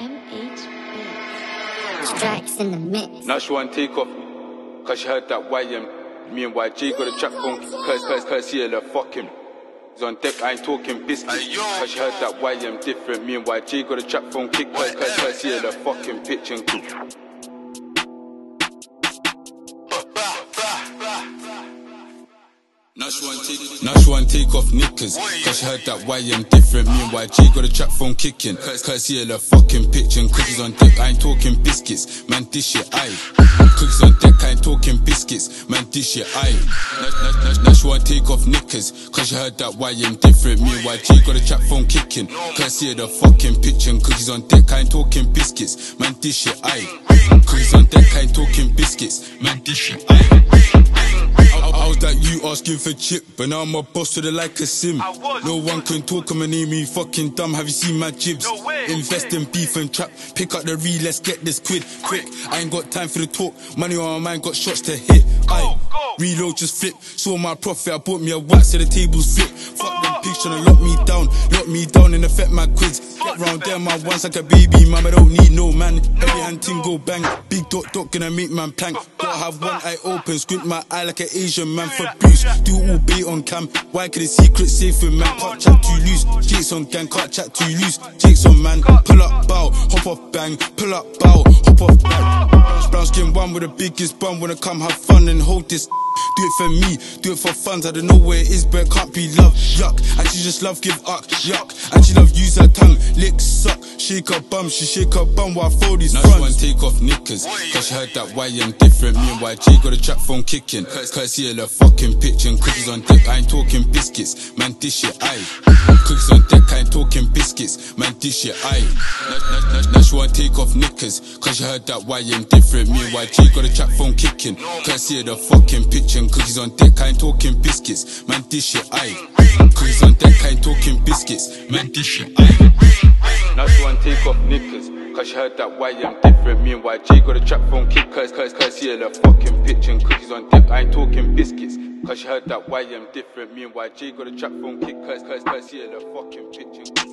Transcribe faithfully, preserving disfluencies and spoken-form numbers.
M H Beats. Strikes in the mix. Now she want take off, cause she heard that Y M. Me and Y J got a trap phone, cause, cause, cause yeah, the fuck him. He's on deck, I ain't talking biscuits. Cause she heard that Y M different. Me and Y J got a trap phone kick, cause, cause, cause yeah, the fucking pitch and cook. Now she want take, now she want take off knickers, cause she heard that Y M different. Me and Y J got a trap phone kicking, cause, cause yeah, the fucking pitch and cookies on deck, I ain't talking biscuits, man this shit aye. Cookies on deck, I ain't talking biscuits, man this shit aye. Now, now, now, now she want take off knickers, cause she heard that Y M different. Me and Y J got a trap phone kicking, cause yeah, the fucking pitch and cookies on deck, I ain't talking biscuits, man this shit aye. Cookies on deck, I ain't talking biscuits, man this shit aye. I was like you asking for chip, but now I'm a boss to the like a sim. No one can talk, I'ma name me fucking dumb. Have you seen my jibs? No invest in beef and trap, pick up the reel, let's get this quid quick. I ain't got time for the talk, money on my mind, got shots to hit. Aye, reload just flip, saw my profit, I bought me a wax so the tables flip. Fuck them pigs tryna lock me down, lock me down and affect my quids. Get round there my ones like a baby, mama don't need no man. Every hand ting go bang, big dot dot gonna make man plank. Gotta have one eye open, squint my eye like an Asian man for boost. Do all bait on cam, why could the secret safe with man? Can't chat too loose, Jake's on gang, can't chat too loose. Jake's on man, pull up bow, hop off bang, pull up bow, hop off bang. Brown skin one with the biggest bum, wanna come have fun and hold this. Do it for me, do it for funds, I don't know where it is but it can't be love, yuck. And she just love give up, yuck. And she love use her tongue, lick, suck. Shake her bum, she shake her bum while I fold these fronts. Now she want take off knickers, cause she heard that Y M different. Me and Y J got a trap phone kicking, cause yeah, the fucking pitch and cookies on deck, I ain't talking biscuits, man this shit aye. Cookies on deck, I ain't talking biscuits, man this shit aye. Now, now, now, now she want take off knickers, cause she heard that Y M different. Me and Y J got a trap phone kicking, cause yeah, the fucking pitch and cookies on deck, I ain't talking biscuits, man this shit aye. Cookies on deck, I ain't talking biscuits, man this shit aye. Now she want take off knickers, cause she heard that Y M different. Me and Y J got a trap phone kick, cause, cause, cause yeah, the fucking pitch and cookies on deck, I ain't talking biscuits. Cause she heard that Y M different. Me and Y J got a trap phone kick, cause, cause, cause yeah, the fucking pitch and